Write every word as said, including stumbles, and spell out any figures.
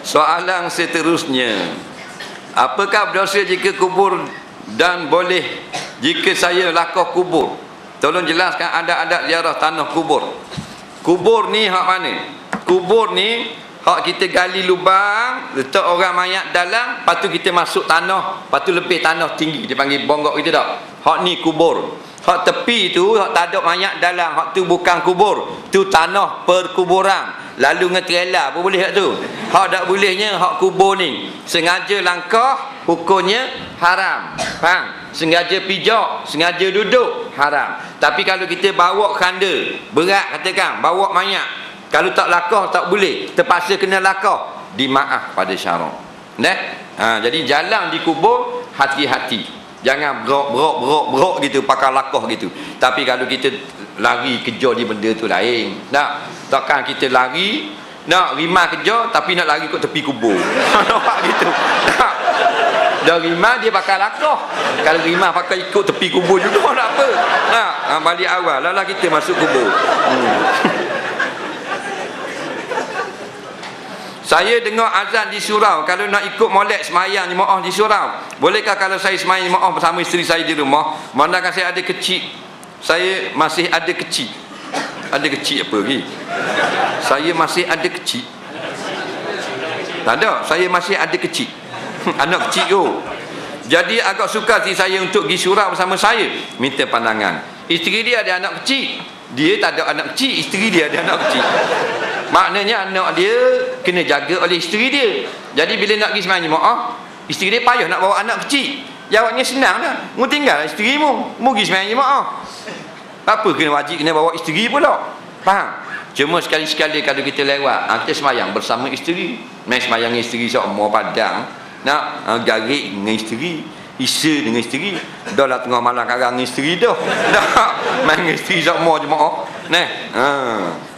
Soalan seterusnya, apakah berdosa jika kubur dan boleh jika saya lakuh kubur? Tolong jelaskan adat-adat ziarah tanah kubur. Kubur ni hak mana? Kubur ni hak kita gali lubang, letak orang mayat dalam, lepas tu kita masuk tanah, lepas tu lebih tanah tinggi, dia panggil bonggok gitu tak? Hak ni kubur. Hak tepi tu, hak tak ada mayat dalam, hak tu bukan kubur, tu tanah perkuburan. Lalu dengan trailer apa boleh hak tu? Hak tak bolehnya hak kubur ni sengaja langkah, hukumnya haram. Faham? Sengaja pijak, sengaja duduk, haram. Tapi kalau kita bawa khanda berat, katakan bawa mayat, kalau tak lakah tak boleh, terpaksa kena lakah, dimaaf pada syarak. Nah, ha, jadi jalan di kubur hati-hati. Jangan berok berok berok berok gitu, pakai lakah gitu. Tapi kalau kita lari kejar di benda tu lain. Nak, takkan kita lari nak rimah kejar tapi nak lari kat tepi kubur. Nampak gitu. Nak. Dah rimah dia pakai lakah. Kalau rimah pakai ikut tepi kubur juga tak apa. Nak, ha, balik awal lah kita masuk kubur. Hmm. Saya dengar azan di surau, kalau nak ikut molek semayang jemaah di surau, bolehkah kalau saya semayang jemaah bersama isteri saya di rumah? Manakah saya ada kecil, saya masih ada kecil. Ada kecil apa lagi? Saya masih ada kecil. Tak ada, saya masih ada kecil. Anak kecil tu. Jadi agak sukar si saya untuk pergi surau bersama saya. Minta pandangan. Isteri dia ada anak kecil, dia tak ada anak kecil, isteri dia ada anak kecil. Maknanya anak dia kena jaga oleh isteri dia. Jadi bila nak pergi semayang jemaah, isteri dia payah nak bawa anak kecil. Jawabnya senang dah, mu tinggal isteri mu, mu pergi semayang jemaah. Apa kena wajib kena bawa isteri pula? Faham? Cuma sekali-sekali kalau kita lewat, kita semayang bersama isteri. Main semayang dengan isteri semua padang, nak uh, garik dengan isteri, isa dengan isteri. Dah lah tengah malam karang dengan isteri dah. Dah main dengan isteri semua jemaah. Nah, ha.